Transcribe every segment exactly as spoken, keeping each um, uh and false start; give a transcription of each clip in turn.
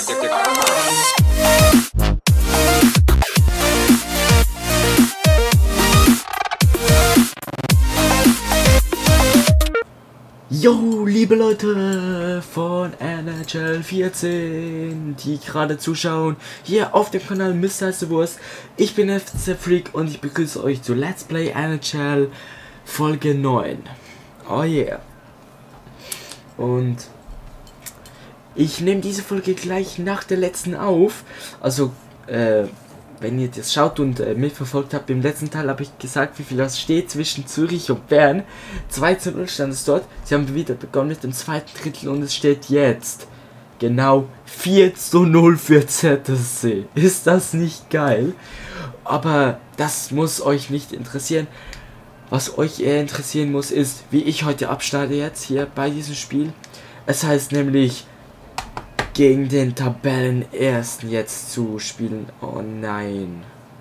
Yo, liebe Leute von N H L vierzehn, die gerade zuschauen, hier auf dem Kanal Mister Wurst. Ich bin F C Freak und ich begrüße euch zu Let's Play N H L Folge neun. Oh yeah. Und ich nehme diese Folge gleich nach der letzten auf. Also, äh, wenn ihr das schaut und äh, mitverfolgt habt, im letzten Teil habe ich gesagt, wie viel das steht zwischen Zürich und Bern. zwei zu null stand es dort. Sie haben wieder begonnen mit dem zweiten Drittel und es steht jetzt genau vier zu null für Z S C. Ist das nicht geil? Aber das muss euch nicht interessieren. Was euch eher interessieren muss, ist, wie ich heute abschneide jetzt hier bei diesem Spiel. Es heißt nämlich, gegen den Tabellenersten jetzt zu spielen. Oh nein.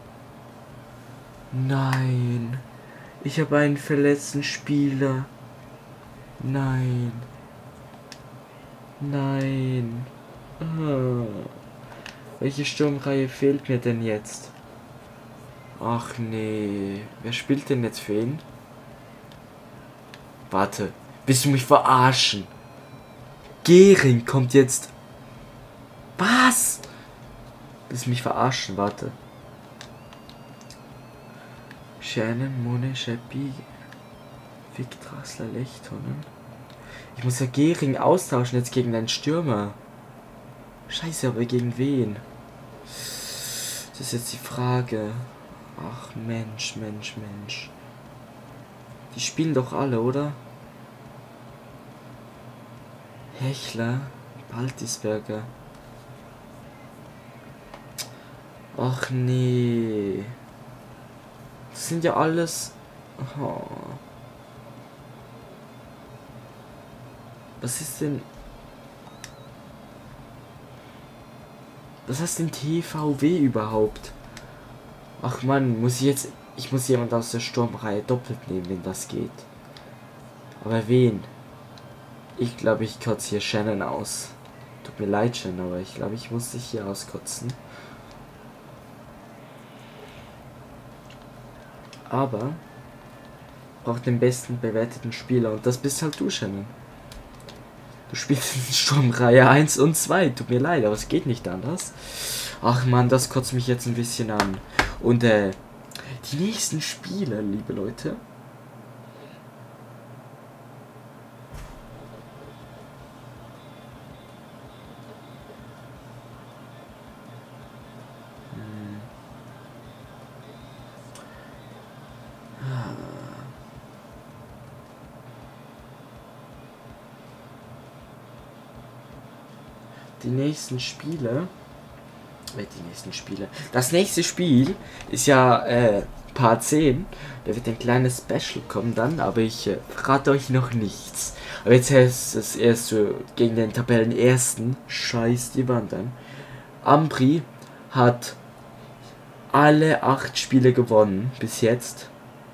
Nein. Ich habe einen verletzten Spieler. Nein. Nein. Ah. Welche Sturmreihe fehlt mir denn jetzt? Ach nee. Wer spielt denn jetzt für ihn? Warte. Willst du mich verarschen? Gehring kommt jetzt. Was? Willst du mich verarschen? Warte. Shannon, Mone, Sheppi, Vic, Draxler, Lechtonen. Ich muss ja Gehring austauschen jetzt gegen einen Stürmer. Scheiße, aber gegen wen? Das ist jetzt die Frage. Ach Mensch, Mensch, Mensch. Die spielen doch alle, oder? Hechler, Baltisberger. Ach nee. Das sind ja alles. Oh. Was ist denn. Was heißt denn T V W überhaupt? Ach man, muss ich jetzt. Ich muss jemand aus der Sturmreihe doppelt nehmen, wenn das geht. Aber wen? Ich glaube, ich kotze hier Shannon aus. Tut mir leid, Shannon, aber ich glaube, ich muss dich hier auskotzen. Aber braucht den besten bewerteten Spieler und das bist halt du, Shannon. Du spielst in Sturmreihe eins und zwei. Tut mir leid, aber es geht nicht anders. Ach man, das kotzt mich jetzt ein bisschen an. Und äh, die nächsten Spiele, liebe Leute. Die nächsten Spiele, äh, die nächsten Spiele, das nächste Spiel ist ja äh, Part zehn, da wird ein kleines Special kommen dann, aber ich äh, rate euch noch nichts. Aber jetzt heißt es erst so gegen den Tabellenersten, scheiß die Wand an. Ambri hat alle acht Spiele gewonnen bis jetzt.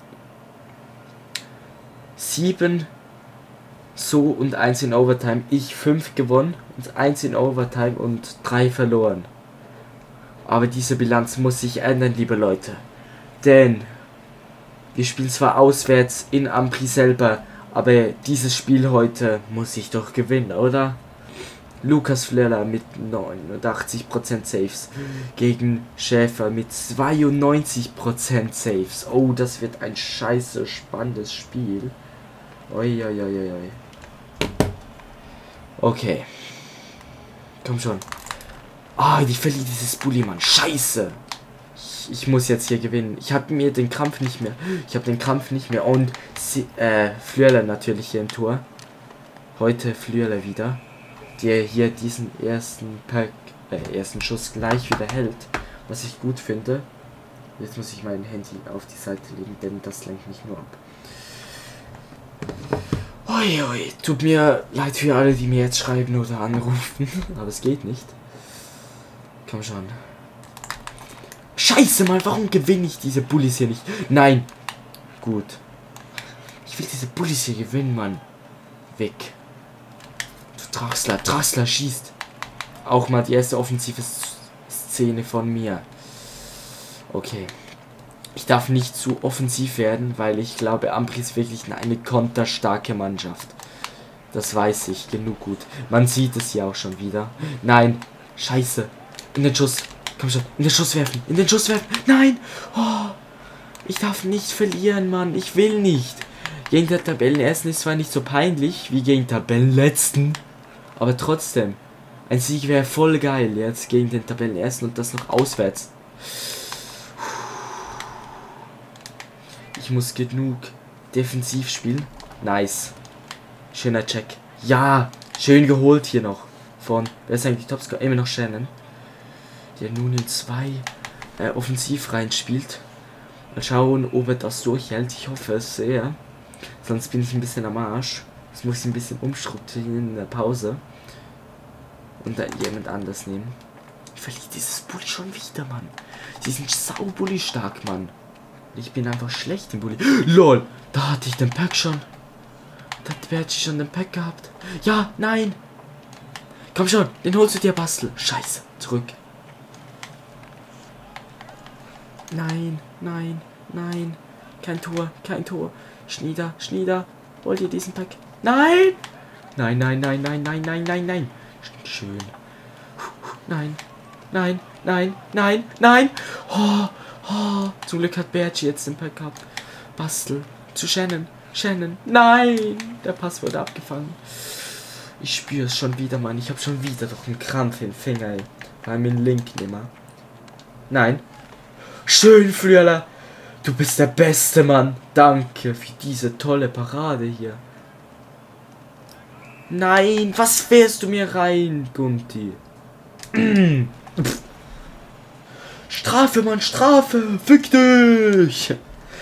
Sieben so und eins in Overtime. Ich fünf gewonnen und eins in Overtime und drei verloren. Aber diese Bilanz muss sich ändern, liebe Leute. Denn wir spielen zwar auswärts in Ambri selber, aber dieses Spiel heute muss ich doch gewinnen, oder? Lukas Flöller mit neunundachtzig Prozent Saves gegen Schäfer mit zweiundneunzig Prozent Saves. Oh, das wird ein scheiße spannendes Spiel. Oi, oi, oi, oi. Okay. Komm schon. Ah, ich verliere dieses Bulli, Mann. Scheiße. Ich, ich muss jetzt hier gewinnen. Ich habe mir den Kampf nicht mehr. Ich habe den Kampf nicht mehr. Und äh, Flöller natürlich hier im Tor. Heute Flöller wieder. Der hier diesen ersten Pack, äh, ersten Schuss gleich wieder hält. Was ich gut finde. Jetzt muss ich mein Handy auf die Seite legen, denn das lenkt mich nur ab. Oi, oi, tut mir leid für alle, die mir jetzt schreiben oder anrufen, aber es geht nicht. Komm schon. Scheiße, mal, warum gewinne ich diese Bullies hier nicht? Nein. Gut. Ich will diese Bullies hier gewinnen, Mann. Weg. Du Draxler, Draxler schießt. Auch mal die erste offensive Szene von mir. Okay. Ich darf nicht zu offensiv werden, weil ich glaube, Ambri ist wirklich eine konterstarke Mannschaft. Das weiß ich genug gut. Man sieht es ja auch schon wieder. Nein. Scheiße. In den Schuss. Komm schon. In den Schuss werfen. In den Schuss werfen. Nein. Oh. Ich darf nicht verlieren, Mann. Ich will nicht. Gegen den Tabellenersten ist zwar nicht so peinlich wie gegen Tabellenletzten. Aber trotzdem. Ein Sieg wäre voll geil jetzt gegen den Tabellenersten und das noch auswärts. Ich muss genug defensiv spielen. Nice. Schöner Check. Ja, schön geholt hier noch. Von, wer ist eigentlich Topscorer? Immer noch Shannon. Der nun in zwei äh, offensiv reinspielt. Mal schauen, ob er das durchhält. Ich hoffe es sehr. Sonst bin ich ein bisschen am Arsch. Das muss ich ein bisschen umstrukturieren in der Pause. Und dann jemand anders nehmen. Ich verliere dieses Bulli schon wieder, Mann. Die sind sau Bulli stark, Mann. Ich bin einfach schlecht im Bulli. LOL, da hatte ich den Pack schon. Da hätte ich schon den Pack gehabt. Ja, nein. Komm schon, den holst du dir, Bastel. Scheiße, zurück. Nein, nein, nein. Kein Tor, kein Tor. Schnieder, Schnieder. Hol dir diesen Pack. Nein. Nein, nein, nein, nein, nein, nein, nein, nein. Schön. Nein, nein, nein, nein, nein. Oh, oh. Zum Glück hat Berchi jetzt den Pack gehabt. Bastel. Zu Shannon. Shannon. Nein. Der Pass wurde abgefangen. Ich spüre es schon wieder, Mann. Ich habe schon wieder doch einen Krampf im Finger, ey. Bei mir Link nimmer. Nein. Schön, Flüerler. Du bist der Beste, Mann. Danke für diese tolle Parade hier. Nein, was fährst du mir rein, Gunti? Strafe, Mann, Strafe. Fick dich.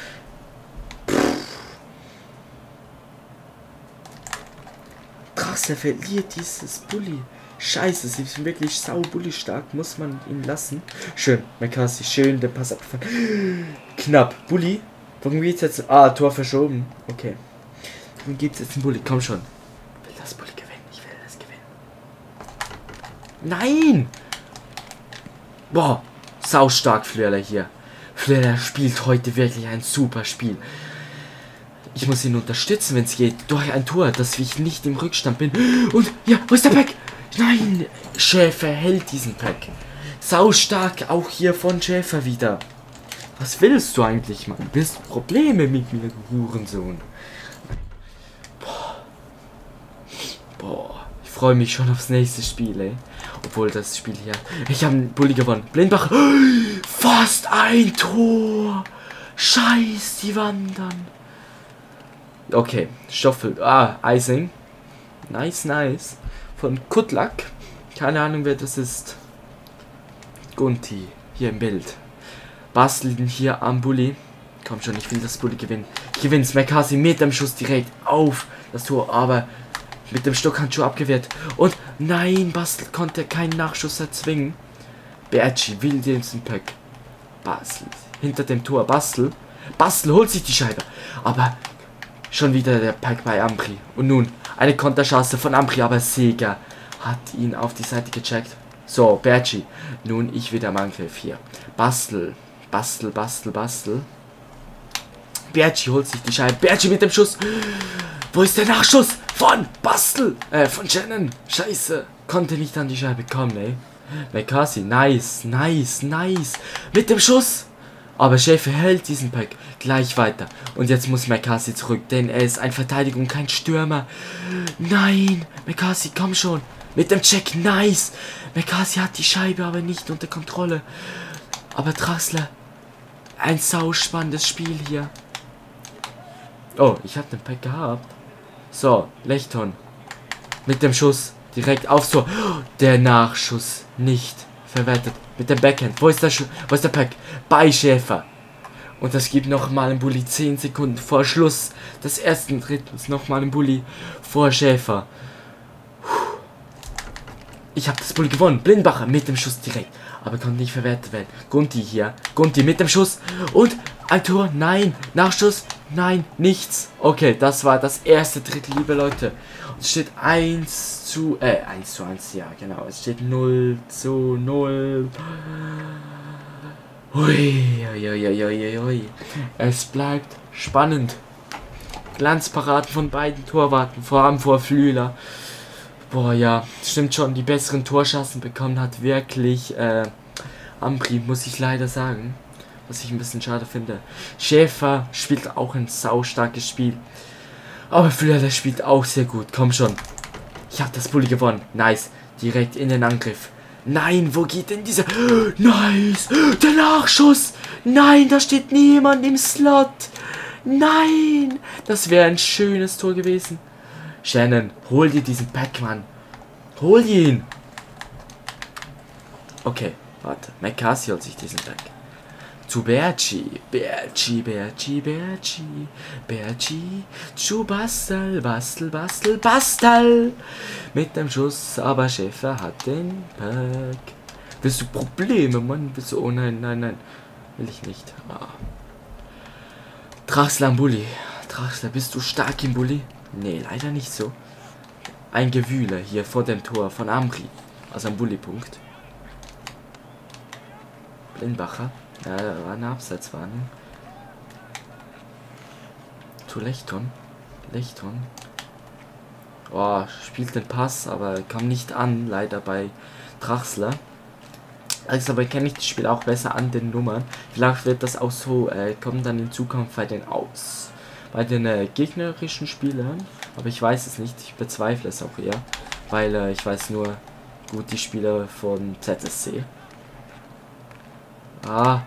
Krass, er verliert dieses Bulli. Scheiße, sie sind wirklich sau Bulli stark. Muss man ihn lassen. Schön, Makasi, schön, der Pass abgefangen. Knapp. Bulli. Warum geht's jetzt? Ah, Tor verschoben. Okay. Warum gibt's jetzt einen Bulli? Komm schon. Ich will das Bulli gewinnen. Ich will das gewinnen. Nein! Boah, sau stark Flöerler hier. Flöerler spielt heute wirklich ein super Spiel. Ich muss ihn unterstützen, wenn es geht. Durch ein Tor, dass ich nicht im Rückstand bin. Und, ja, wo ist der Pack? Nein, Schäfer hält diesen Pack. Sau stark auch hier von Schäfer wieder. Was willst du eigentlich, Mann? Willst du Probleme mit mir, Hurensohn? Boah. Boah. Ich freue mich schon aufs nächste Spiel, ey. Obwohl das Spiel hier... Ich habe einen Bulli gewonnen. Blindbach. Fast ein Tor. Scheiß, die wandern. Okay. Stoffel. Ah, Icing. Nice, nice. Von Kutlak. Keine Ahnung, wer das ist. Gunti. Hier im Bild. Basteln hier am Bulli. Komm schon, ich will das Bulli gewinnen. Ich gewinne es. Makasi mit dem Schuss direkt auf das Tor. Aber mit dem Stockhandschuh abgewehrt. Und nein, Bastel konnte keinen Nachschuss erzwingen. Berchi will den Pack. Bastel. Hinter dem Tor. Bastel. Bastel holt sich die Scheibe. Aber schon wieder der Pack bei Ambri. Und nun eine Konterchance von Ambri. Aber Sega hat ihn auf die Seite gecheckt. So, Berchi. Nun ich wieder im Angriff hier. Bastel. Bastel, Bastel, Bastel. Berchi holt sich die Scheibe. Berchi mit dem Schuss. Wo ist der Nachschuss? Von Bastel. Äh, von Shannon. Scheiße. Konnte nicht an die Scheibe kommen, ey. Makasi. Nice, nice, nice. Mit dem Schuss. Aber Schäfer hält diesen Pack gleich weiter. Und jetzt muss Makasi zurück, denn er ist ein Verteidiger und kein Stürmer. Nein. Makasi, komm schon. Mit dem Check. Nice. Makasi hat die Scheibe aber nicht unter Kontrolle. Aber Draxler. Ein sau spannendes Spiel hier. Oh, ich habe den Pack gehabt. So, Lechton. Mit dem Schuss. Direkt aufs Tor. Der Nachschuss nicht verwertet. Mit dem Backhand. Wo ist der Schuss? Wo ist der Pack? Bei Schäfer. Und das gibt nochmal einen Bulli. zehn Sekunden vor Schluss des ersten Drittels. Nochmal einen Bulli vor Schäfer. Ich habe das Bulli gewonnen. Blindbacher mit dem Schuss direkt. Aber konnte nicht verwertet werden. Gunti hier. Gunti mit dem Schuss. Und ein Tor. Nein. Nachschuss. Nein, nichts. Okay, das war das erste Drittel, liebe Leute. Und es steht eins zu, äh, eins zu eins, ja, genau. Es steht null zu null. Ui, ui, ui, ui, ui. Es bleibt spannend. Glanzparaden von beiden Torwarten, vor allem vor Flüeler. Boah, ja, stimmt schon, die besseren Torschancen bekommen hat wirklich äh, Ambri, muss ich leider sagen. Was ich ein bisschen schade finde. Schäfer spielt auch ein saustarkes Spiel. Aber Flüeler spielt auch sehr gut. Komm schon. Ich habe das Bulli gewonnen. Nice. Direkt in den Angriff. Nein, wo geht denn dieser... Nice. Der Nachschuss. Nein, da steht niemand im Slot. Nein. Das wäre ein schönes Tor gewesen. Shannon, hol dir diesen Pack, Mann. Hol ihn. Okay, warte. McCarthy holt sich diesen Pack. Zu Berci, Berci, Berci, Berci, Berci, zu Bastel, Bastel, Bastel, Bastel. Mit dem Schuss, aber Schäfer hat den Pack. Willst du Probleme, Mann? Willst du, oh nein, nein, nein. Will ich nicht. Ah. Draxler am Bulli. Draxler, bist du stark im Bulli? Nee, leider nicht so. Ein Gewühle hier vor dem Tor von Ambri. Also am Bulli-Punkt. Blindbacher. Ja, da war eine Abseitswarnung. Zu Lechton. Lechton. Oh, spielt den Pass, aber kam nicht an, leider bei Draxler. Also, aber kenne ich das Spiel auch besser an den Nummern. Vielleicht wird das auch so, äh, kommen dann in Zukunft bei den aus. Bei den äh, gegnerischen Spielern. Aber ich weiß es nicht, ich bezweifle es auch eher. Weil äh, ich weiß nur gut die Spieler von Z S C. Ah.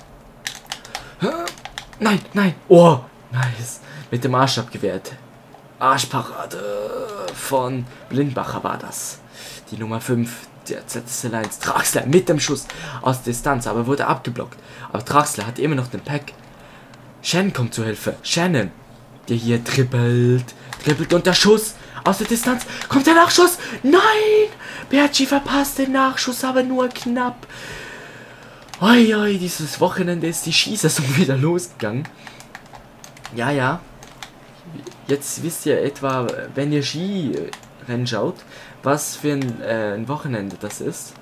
Nein, nein. Oh, nice. Mit dem Arsch abgewehrt. Arschparade von Blindbacher war das. Die Nummer fünf. Der Z S C eins. Draxler mit dem Schuss aus Distanz, aber wurde abgeblockt. Aber Draxler hat immer noch den Pack. Shannon kommt zur Hilfe. Shannon, der hier trippelt. Trippelt und der Schuss aus der Distanz. Kommt der Nachschuss? Nein! Berci verpasst den Nachschuss, aber nur knapp. Oi, oi, dieses Wochenende ist die Skisaison wieder losgegangen. Ja, ja. Jetzt wisst ihr etwa, wenn ihr Skirennen schaut, was für ein, äh, ein Wochenende das ist.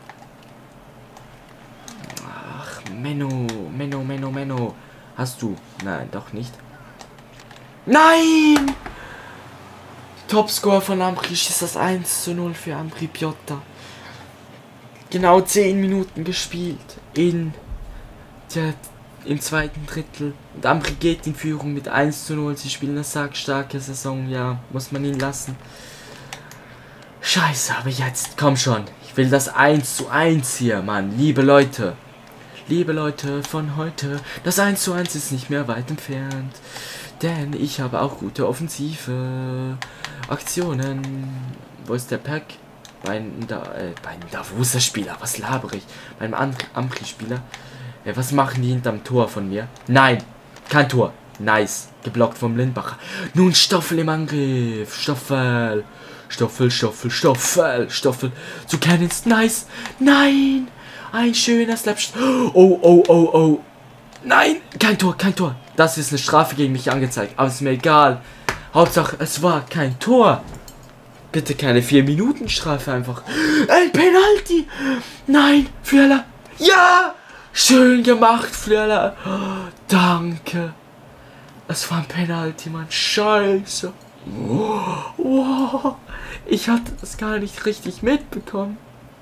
Ach, Menno, Menno, Menno, Menno. Hast du? Nein, doch nicht. Nein! Topscore von Ambri ist das eins zu null für Ambri Piotta. Genau zehn Minuten gespielt in der, im zweiten Drittel. Und Ambri geht in Führung mit eins zu null. Sie spielen eine sackstarke Saison, ja, muss man ihn lassen. Scheiße, aber jetzt, komm schon. Ich will das eins zu eins hier, Mann. Liebe Leute. Liebe Leute von heute. Das eins zu eins ist nicht mehr weit entfernt. Denn ich habe auch gute offensive Aktionen. Wo ist der Pack? Beim da, äh, beim Davoser-Spieler, was laber ich? Beim Ambri-Spieler. Äh, was machen die hinterm Tor von mir? Nein, kein Tor. Nice, geblockt vom Blindbacher. Nun Stoffel im Angriff. Stoffel. Stoffel, Stoffel, Stoffel, Stoffel. Zu Cannons, nice. Nein, ein schöner Slap. Oh, oh, oh, oh. Nein, kein Tor, kein Tor. Das ist eine Strafe gegen mich angezeigt, aber ist mir egal. Hauptsache, es war kein Tor. Bitte keine vier Minuten Strafe einfach. Ein Penalty. Nein, Flüeler. Ja, schön gemacht, Flüeler. Oh, danke. Es war ein Penalty, Mann. Scheiße. Oh, wow. Ich hatte das gar nicht richtig mitbekommen.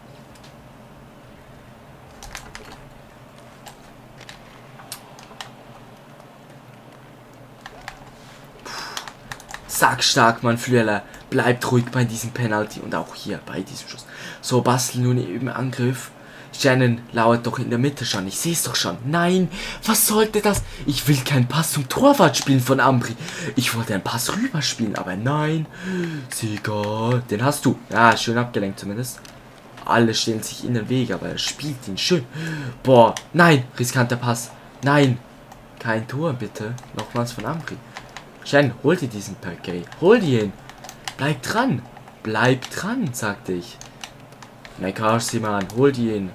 Sag stark, Mann, Flüeler. Bleibt ruhig bei diesem Penalty und auch hier bei diesem Schuss. So, Bastel nun im Angriff. Shannon lauert doch in der Mitte schon. Ich sehe es doch schon. Nein, was sollte das? Ich will keinen Pass zum Torwart spielen von Ambri. Ich wollte einen Pass rüber spielen, aber nein. Sieger, den hast du. Ja, schön abgelenkt zumindest. Alle stehen sich in den Weg, aber er spielt ihn schön. Boah, nein, riskanter Pass. Nein, kein Tor, bitte. Nochmals von Ambri. Shannon, hol dir diesen Pack, ey. Hol dir ihn. Bleib dran. Bleib dran, sagte ich. McCarthy, Mann, hol dir ihn.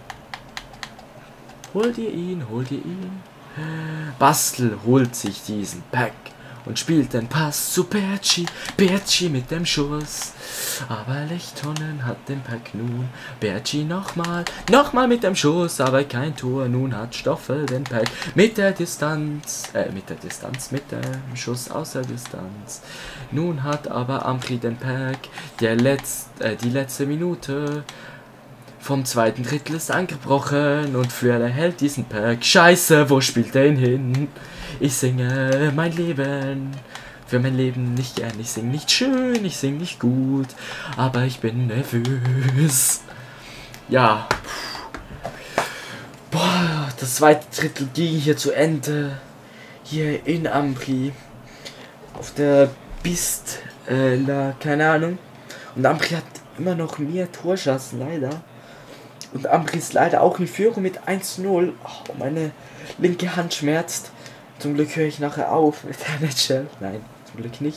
Hol dir ihn, hol dir ihn. Bastel holt sich diesen Pack und spielt den Pass zu Bertschi. Bertschi mit dem Schuss. Aber Lechtonen hat den Pack nun. Bertschi nochmal, nochmal mit dem Schuss, aber kein Tor. Nun hat Stoffel den Pack mit der Distanz, äh, mit der Distanz, mit dem Schuss aus der Distanz. Nun hat aber Ambri den Pack, der letzt, äh, die letzte Minute vom zweiten Drittel ist angebrochen und Flöhrle hält diesen Pack. Scheiße, wo spielt er ihn hin? Ich singe mein Leben, für mein Leben nicht gern. Ich sing nicht schön, ich sing nicht gut, aber ich bin nervös. Ja. Boah, das zweite Drittel ging hier zu Ende. Hier in Ambri. Auf der Bist, äh, la, keine Ahnung. Und Ambri hat immer noch mehr Torschancen, leider. Und Ambri ist leider auch in Führung mit eins zu null. Oh, meine linke Hand schmerzt. Zum Glück höre ich nachher auf mit der N H L. Nein, zum Glück nicht.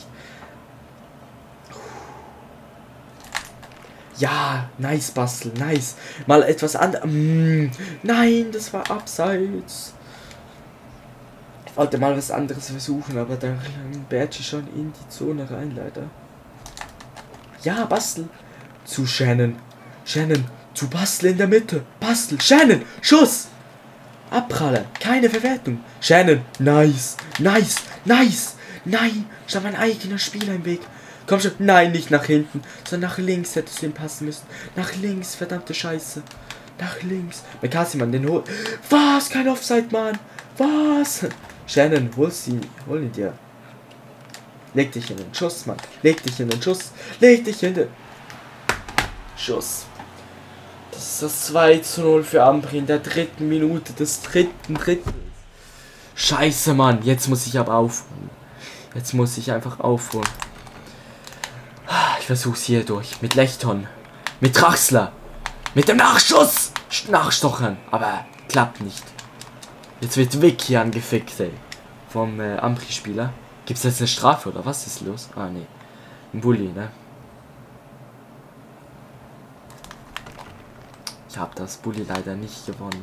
Ja, nice, Bastel, nice. Mal etwas anderes. Mm, nein, das war abseits. Ich wollte mal was anderes versuchen, aber da Bertschi schon in die Zone rein, leider. Ja, Bastel. Zu Shannon. Shannon. Zu Bastel in der Mitte. Bastel. Shannon. Schuss. Abprallen. Keine Verwertung. Shannon. Nice. Nice. Nice. Nein. Stand mein eigener Spieler im Weg. Komm schon. Nein, nicht nach hinten. Sondern nach links hättest du ihn passen müssen. Nach links. Verdammte Scheiße. Nach links. McCarthy-Mann, den hol. Was? Kein Offside, Mann. Was? Shannon, hol sie. Hol ihn dir. Leg dich in den Schuss, Mann. Leg dich in den Schuss. Leg dich in den Schuss. Das ist das zwei zu null für Ambri in der dritten Minute des dritten Drittels. Scheiße, Mann. Jetzt muss ich aber aufholen. Jetzt muss ich einfach aufholen. Ich versuch's hier durch. Mit Lechton. Mit Traxler. Mit dem Nachschuss. Nachstochern. Aber klappt nicht. Jetzt wird Vic hier angefickt, ey. Vom äh, Ambri-Spieler. Gibt's jetzt eine Strafe oder was ist los? Ah, nee. Ein Bulli, ne? Ich habe das Bulli leider nicht gewonnen.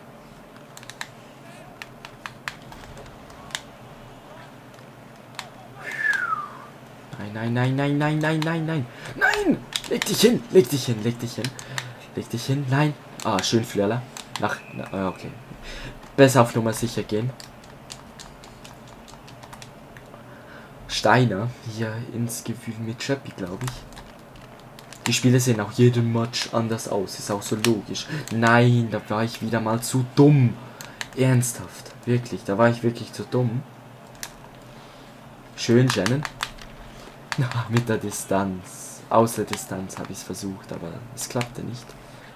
Nein, nein, nein, nein, nein, nein, nein, nein. Nein! Leg dich hin, leg dich hin, leg dich hin. Leg dich hin, nein. Ah, schön Flirler. Nach, na, okay. Besser auf Nummer sicher gehen. Steiner hier ins Gefühl mit Chappie, glaube ich. Die Spiele sehen auch jeden Match anders aus. Ist auch so logisch. Nein, da war ich wieder mal zu dumm. Ernsthaft. Wirklich, da war ich wirklich zu dumm. Schön, Shannon. Na, mit der Distanz. Außer Distanz habe ich es versucht, aber es klappte nicht.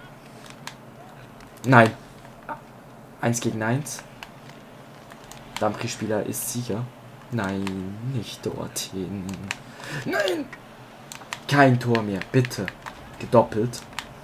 Nein. Eins gegen eins. Dampri-Spieler ist sicher. Nein, nicht dorthin. Nein! Kein Tor mehr, bitte. Gedoppelt.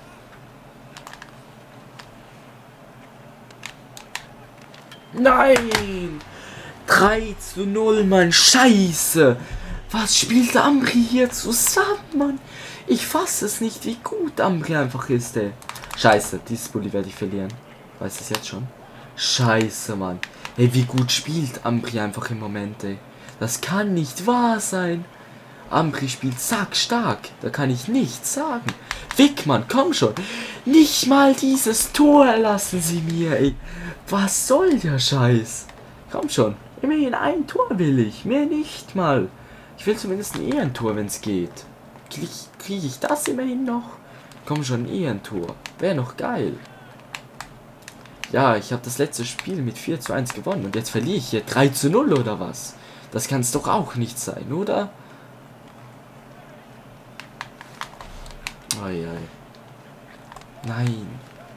Nein! drei zu null, Mann. Scheiße! Was spielt Ambri hier zusammen, Mann? Ich fasse es nicht, wie gut Ambri einfach ist, ey. Scheiße, dieses Bulli werde ich verlieren. Weiß es jetzt schon. Scheiße, Mann. Ey, wie gut spielt Ambri einfach im Moment, ey. Das kann nicht wahr sein. Ambri spielt sackstark. Da kann ich nichts sagen. Wickmann, komm schon. Nicht mal dieses Tor erlassen sie mir, ey. Was soll der Scheiß? Komm schon. Immerhin ein Tor will ich. Mehr nicht mal. Ich will zumindest ein Ehrentor, wenn es geht. Kriege krieg ich das immerhin noch? Komm schon, ein Ehrentor. Wäre noch geil. Ja, ich habe das letzte Spiel mit vier zu eins gewonnen. Und jetzt verliere ich hier drei zu null oder was? Das kann es doch auch nicht sein, oder? Ei, ei. Nein.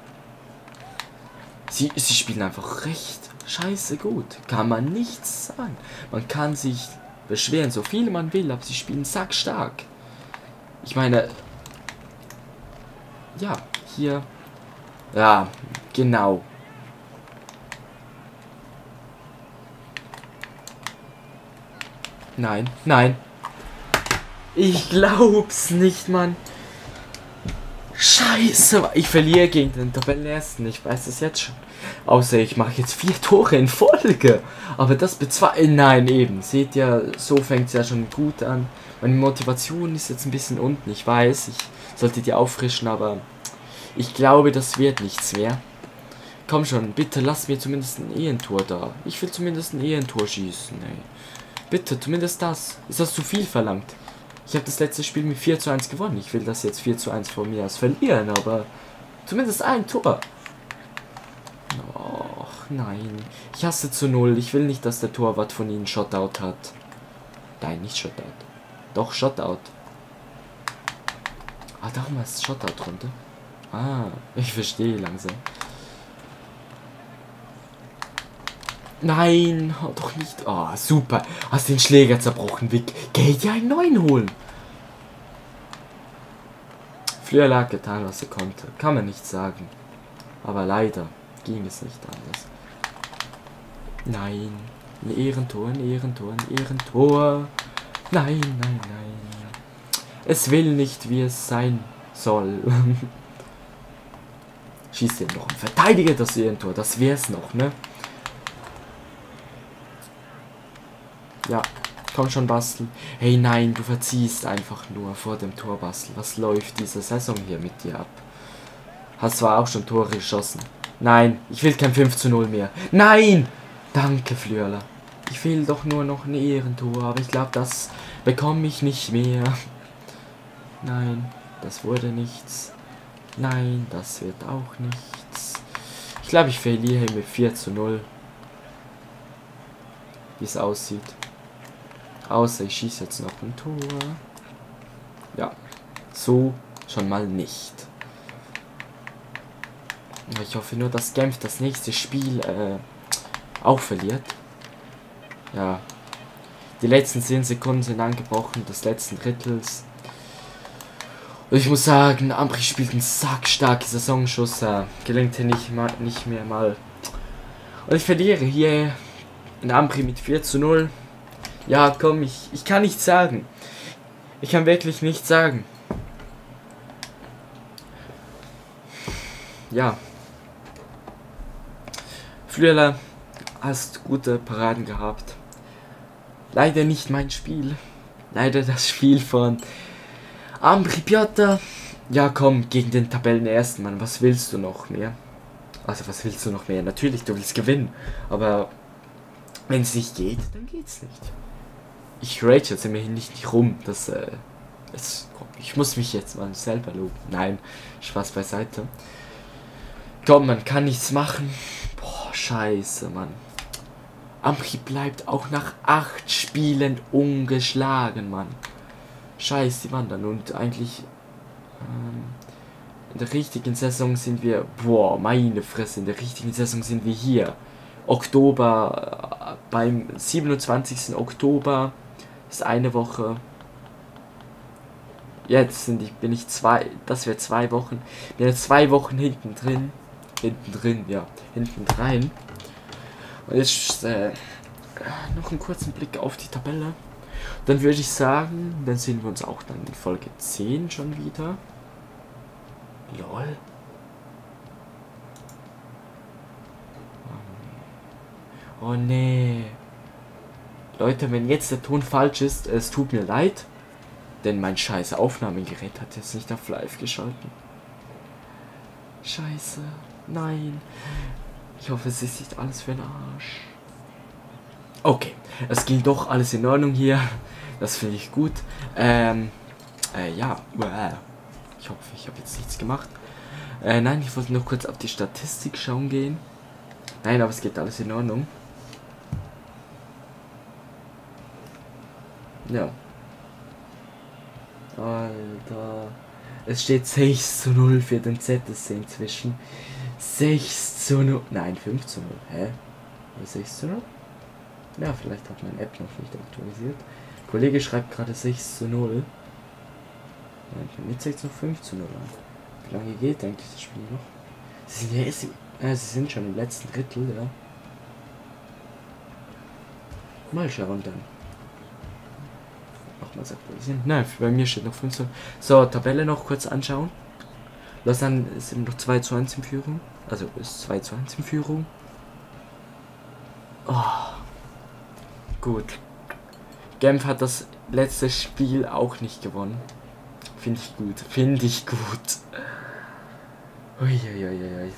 Sie, sie spielen einfach recht scheiße gut. Kann man nichts sagen. Man kann sich beschweren, so viel man will, aber sie spielen sackstark. Ich meine... Ja, hier... Ja, genau. Nein, nein. Ich glaub's nicht, Mann. Scheiße, ich verliere gegen den Tabellenersten. Ich weiß es jetzt schon. Außer ich mache jetzt vier Tore in Folge. Aber das bezweifle. Nein, eben. Seht ihr, so fängt es ja schon gut an. Meine Motivation ist jetzt ein bisschen unten. Ich weiß, ich sollte die auffrischen, aber ich glaube, das wird nichts mehr. Komm schon, bitte lass mir zumindest ein Ehentor da. Ich will zumindest ein Ehentor schießen, ey. Bitte, zumindest das. Ist das zu viel verlangt? Ich habe das letzte Spiel mit vier zu eins gewonnen. Ich will das jetzt vier zu eins von mir aus verlieren, aber zumindest ein Tor. Och, nein. Ich hasse zu null. Ich will nicht, dass der Torwart von ihnen Shotout hat. Nein, nicht Shotout. Doch, Shotout. Ah, darum heißt es Shotout runter. Ah, ich verstehe langsam. Nein, oh, doch nicht. Oh, super. Hast den Schläger zerbrochen, Vic. Geh dir einen neuen holen. Fleur hat getan, was er konnte. Kann man nicht sagen. Aber leider ging es nicht anders. Nein. Ein Ehrentor, ein Ehrentor, ein Ehrentor. Nein, nein, nein. Es will nicht, wie es sein soll. Schießt den noch ein Verteidiger das Ehrentor. Das wär's noch, ne? Ja, komm schon, Bastel. Hey, nein, du verziehst einfach nur vor dem Tor, Bastel. Was läuft diese Saison hier mit dir ab? Hast zwar auch schon Tore geschossen. Nein, ich will kein fünf zu null mehr. Nein! Danke, Flörler. Ich will doch nur noch ein Ehrentor, aber ich glaube, das bekomme ich nicht mehr. Nein, das wurde nichts. Nein, das wird auch nichts. Ich glaube, ich verliere hier mit vier zu null. Wie es aussieht. Außer ich schieße jetzt noch ein Tor. Ja, so schon mal nicht. Ich hoffe nur, dass Genf das nächste Spiel äh, auch verliert. Ja, die letzten zehn Sekunden sind angebrochen, des letzten Drittels. Und ich muss sagen, Ambri spielt einen sackstarken Saisonschuss. Äh, gelingt hier nicht, mal, nicht mehr mal. Und ich verliere hier in Ambri mit vier zu null. Ja, komm, ich, ich kann nichts sagen. Ich kann wirklich nichts sagen. Ja. Flüeler, hast gute Paraden gehabt. Leider nicht mein Spiel. Leider das Spiel von Ambri Piotta. Ja, komm, gegen den Tabellenersten, Mann. Was willst du noch mehr? Also, was willst du noch mehr? Natürlich, du willst gewinnen. Aber wenn es nicht geht, dann geht's nicht. Ich rage jetzt immerhin nicht, nicht rum. Das, äh, es, ich muss mich jetzt mal selber loben. Nein, Spaß beiseite. Komm, man kann nichts machen. Boah, scheiße, Mann. Ambri bleibt auch nach acht Spielen ungeschlagen, Mann. Scheiße, die wandern. Und eigentlich ähm, in der richtigen Saison sind wir... Boah, meine Fresse. In der richtigen Saison sind wir hier. Oktober, äh, beim siebenundzwanzigsten Oktober ist eine Woche. Jetzt sind ich, bin ich zwei, das wäre zwei Wochen. Bin jetzt zwei Wochen hinten drin. Hinten drin, ja. Hinten rein. Und jetzt äh, noch einen kurzen Blick auf die Tabelle. Dann würde ich sagen, dann sehen wir uns auch dann in Folge zehn schon wieder. Lol. Oh nee. Leute, wenn jetzt der Ton falsch ist, es tut mir leid. Denn mein scheiß Aufnahmegerät hat jetzt nicht auf live geschalten. Scheiße. Nein. Ich hoffe, es ist nicht alles für den Arsch. Okay. Es ging doch alles in Ordnung hier. Das finde ich gut. Ähm. Äh, ja. Ich hoffe, ich habe jetzt nichts gemacht. Äh, nein, ich wollte nur kurz auf die Statistik schauen gehen. Nein, aber es geht alles in Ordnung. Ja. Alter. Es steht sechs zu null für den Z S C inzwischen. sechs zu null. Nein, fünf zu null. Hä? sechs zu null? Ja, vielleicht hat meine App noch nicht aktualisiert. Der Kollege schreibt gerade sechs zu null. Ja, jetzt zeigt es noch fünf zu null an. Wie lange geht eigentlich das Spiel noch? Sie sind, ja erst, äh, sie sind schon im letzten Drittel, ja. Mal schauen dann. Nochmals aktualisieren. Nein, bei mir steht noch fünf zu null. So, Tabelle noch kurz anschauen. Lausanne ist noch zwei zu eins in Führung. Also ist zwei zu eins in Führung. Oh. Gut. Genf hat das letzte Spiel auch nicht gewonnen. Finde ich gut. Finde ich gut. Uiuiuiui.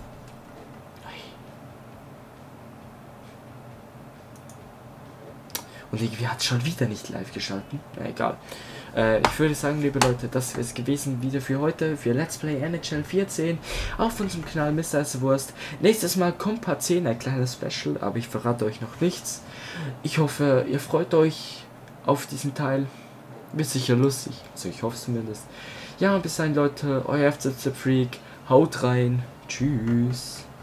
Und irgendwie hat es schon wieder nicht live geschalten. Na egal. Äh, ich würde sagen, liebe Leute, das ist gewesen wieder für heute, für Let's Play N H L vierzehn auf unserem Kanal Mister Wurst. Nächstes Mal kommt Part zehn, ein kleines Special, aber ich verrate euch noch nichts. Ich hoffe, ihr freut euch auf diesen Teil. Wird sicher lustig, also ich hoffe es zumindest. Ja, bis dahin, Leute, euer F C Z Freak, haut rein, tschüss.